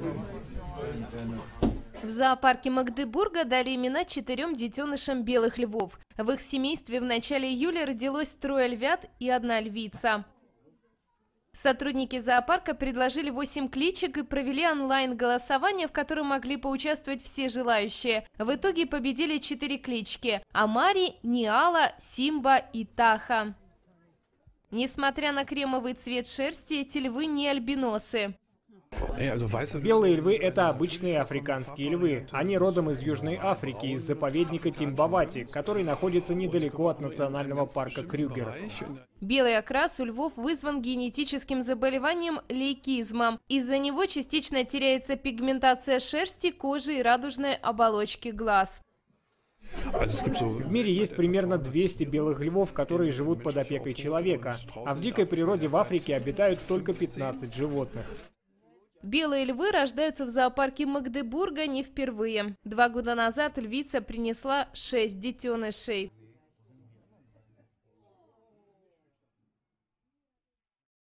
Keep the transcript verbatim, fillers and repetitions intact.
В зоопарке Магдебурга дали имена четырем детенышам белых львов. В их семействе в начале июля родилось трое львят и одна львица. Сотрудники зоопарка предложили восемь кличек и провели онлайн-голосование, в котором могли поучаствовать все желающие. В итоге победили четыре клички – Амари, Ниала, Симба и Таха. Несмотря на кремовый цвет шерсти, эти львы не альбиносы. Белые львы – это обычные африканские львы. Они родом из Южной Африки, из заповедника Тимбавати, который находится недалеко от национального парка Крюгер. Белый окрас у львов вызван генетическим заболеванием лейкизмом. Из-за него частично теряется пигментация шерсти, кожи и радужной оболочки глаз. В мире есть примерно двести белых львов, которые живут под опекой человека, а в дикой природе в Африке обитают только пятнадцать животных. Белые львы рождаются в зоопарке Магдебурга не впервые. Два года назад львица принесла шесть детенышей.